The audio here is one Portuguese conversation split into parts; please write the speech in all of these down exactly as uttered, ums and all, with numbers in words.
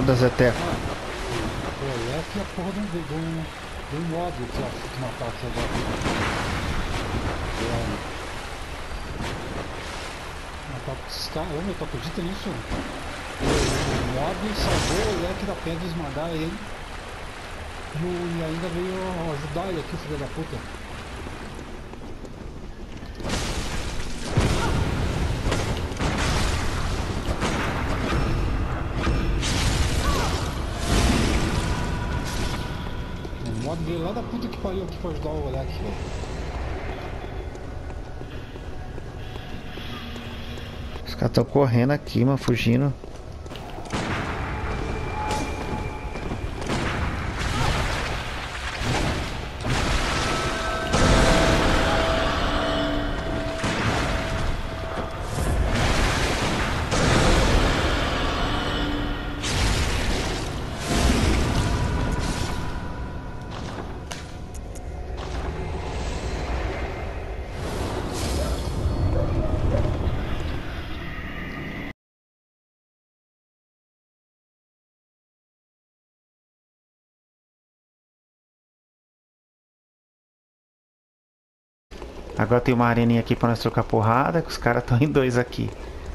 Corda, Zé Teco. Pô, é que a porra de um, de um, de um mob que eu acho que matasse agora. Esses caras, ô meu, tu acredita nisso? O, o mob salvou o leque da pedra, esmagar ele. E, o, e ainda veio ajudar ele aqui, filho da puta. O mob veio lá da puta que pariu aqui pra ajudar o leque, velho. Os caras estão correndo aqui, mano, fugindo. Agora tem uma areninha aqui pra nós trocar porrada, que os caras estão em dois aqui.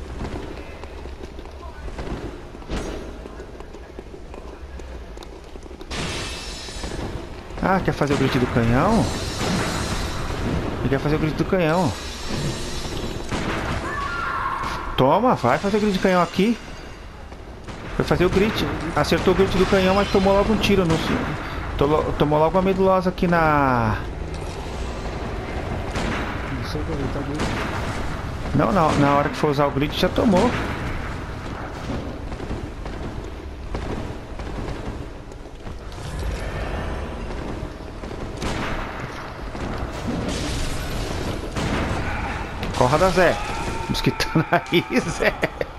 Ah, quer fazer o grito do canhão? Ele quer fazer o grito do canhão. Toma, vai fazer o grito do canhão aqui. Foi fazer o grito. Acertou o grito do canhão, mas tomou logo um tiro no... Tomou logo uma medulosa aqui na... Não, não, na hora que for usar o grid já tomou. Corra da Zé. Mosquitando aí, Zé.